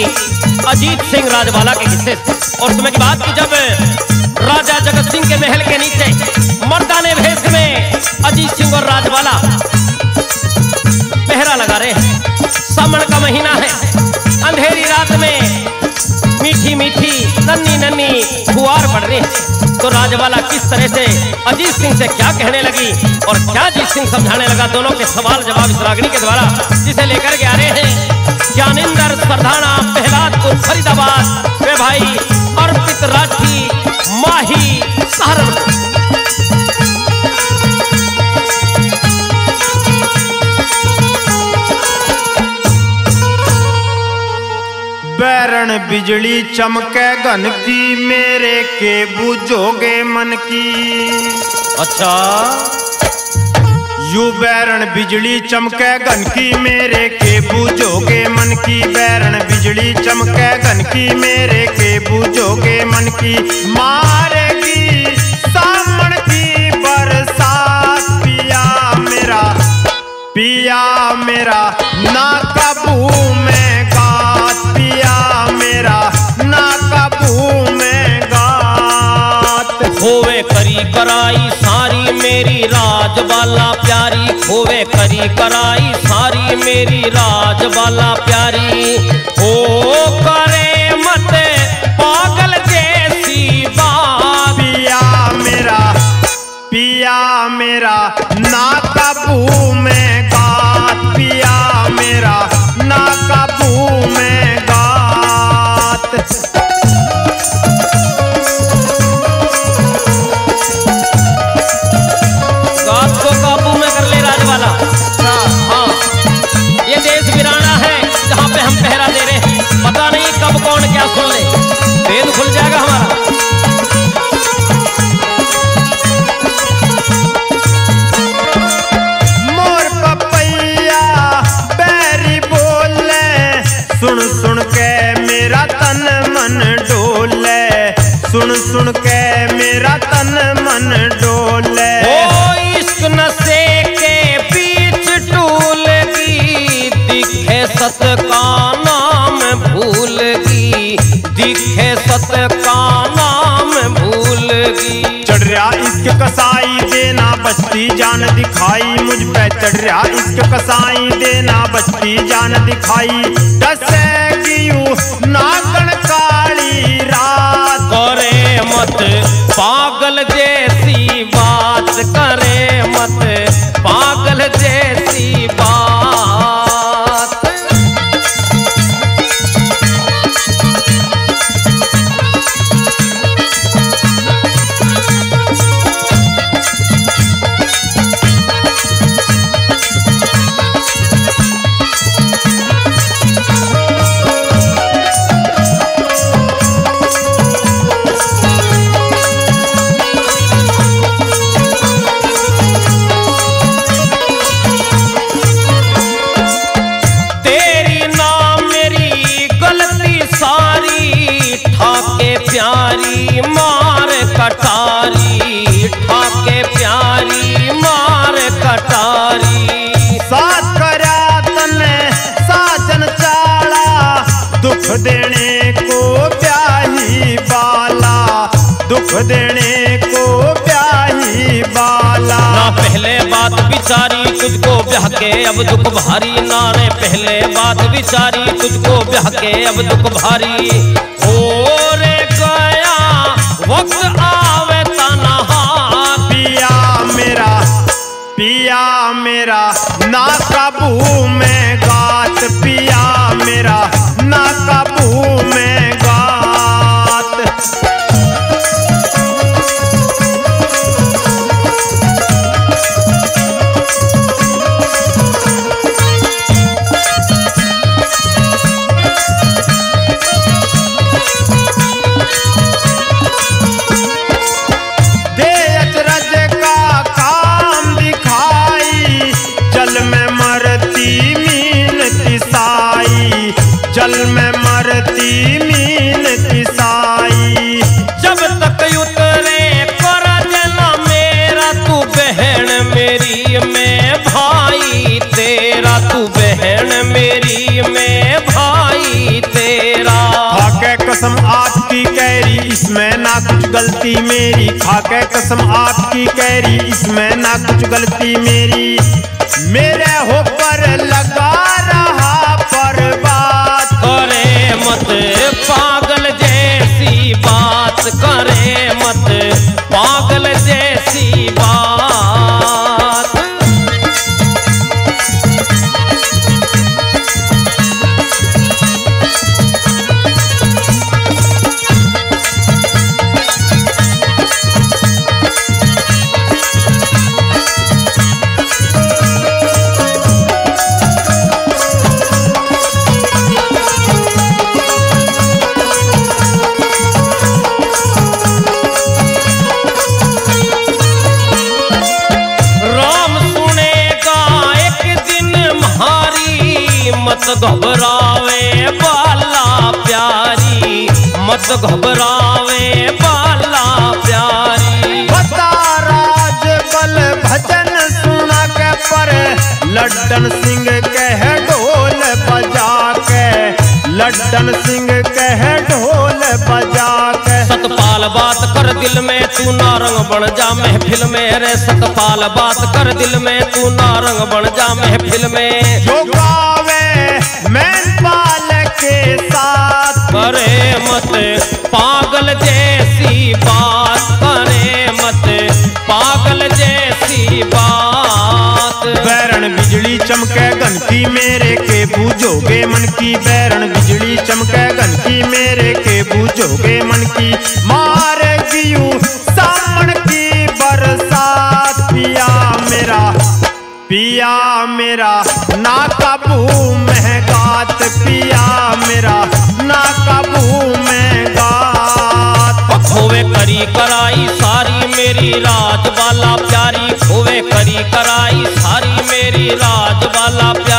अजीत सिंह राजवाला के किस्से और समय की बात की जब राजा जगत सिंह के महल के नीचे मर्दाने भेष में अजीत सिंह और राजवाला पहरा लगा रहे हैं। सावन का महीना है, अंधेरी रात में मीठी मीठी नन्ही नन्ही फुहार पड़ रही है। तो राजवाला किस तरह से अजीत सिंह से क्या कहने लगी और क्या अजीत सिंह समझाने लगा, दोनों के सवाल जवाब इस रागनी के द्वारा जिसे लेकर के आ रहे हैं ज्ञानेंद्र सरधाना प्रहलादपुर फरीदाबाद वे भाई अर्पित राठी माही सहारनपुर। बैरण बिजली चमके घन की, मेरे के बुझोगे मन की। अच्छा, यू बैरण बिजली चमके घन की, मेरे के बुझोगे मन की। बैरण बिजली चमके घन की, मेरे के बुझोगे मन की। मारेगी सावन की बरसात, पिया मेरा ना काबू में गात, पिया मेरा ना काबू में गात। होवे करी कराई सारी मेरी राजबाला प्यारी, होवे करी कराई सारी मेरी राजबाला प्यारी। ओ करे मत पागल जैसी बात, पिया मेरा ना काबू में गात, पिया मेरा ना काबू में गात। गात को काबू में कर ले राजवाला। हाँ, ये देश वीराना है जहाँ पे हम पहरा दे रहे हैं, पता नहीं कब कौन क्या सुन ले, भेद खुल जाएगा हमारा। सुन सुन के मेरा तन मन डोले, सुन सुन के मेरा तन मन डोले। ओ इश्क नशे के बीच टूलगी, दिखे सत का नाम भूलगी, दिखे सत का नाम भूलगी। चढ़ रहा इश्क कसाई देना बचती जान दिखाई, मुझ पे चढ़ रहा इश्क कसाई देना बचती जान दिखाई। डसेगी यूं नागन काली रात, करे मत पागल जैसी बात, करे मत पागल जैसी बात। प्यारी मार कटारी, ठाके प्यारी मार कटारी। साथ करा तने साजन चाला, दुख देने को ब्याही बाला, दुख देने को ब्याही बाला। ना पहले बात बिचारी तुझको ब्याह के अब दुख भारी, ना रे पहले बात बिचारी तुझको ब्याह के अब दुख भारी। और गया वक्त आवे तन्हा, पिया मेरा ना काबू में गात, पिया मेरा ना काबू में गात। जल में मरती मीन तिसाई, जब तक उतरे करज न मेरा तू बहन मेरी, मैं भाई तेरा, तू बहन मेरी, मैं भाई तेरा। ना कुछ गलती मेरी, खाके कसम आपकी कैरी, इसमें ना कुछ गलती मेरी। मेरे होकर लगा रहा पर बात, करे मत पागल जैसी बात, करे मत पागल जैसी बात। मत घबरावे बाला प्यारी, मत घबरावे बाला प्यारी। बता राज बल भजन सुना के पर, लड्डन सिंह कह ढोल बजा के, लड्डन सिंह कह ढोल बजा के। सतपाल बात कर दिल में तू नारंग बन जा महफिल में रे, सतपाल बात कर दिल में तू नारंग बन जा महफिल में। जो गावे मैनपाल के साथ, करे मत पागल जैसी बात, करे मत पागल जैसी बात। बैरण बिजली चमके गन की मेरे के बूझोगे मन की, बैरण बिजली चमके गन की मेरे के बूझोगे मन की। मार गियू सामन की बरसात, पिया मेरा, पिया मेरा ना काबू में गात, पिया मेरा ना काबू में गात। खोवे करी कराई सारी मेरी राज वाला प्यारी, खोवे करी कराई सारी मेरी राज वाला प्यारी।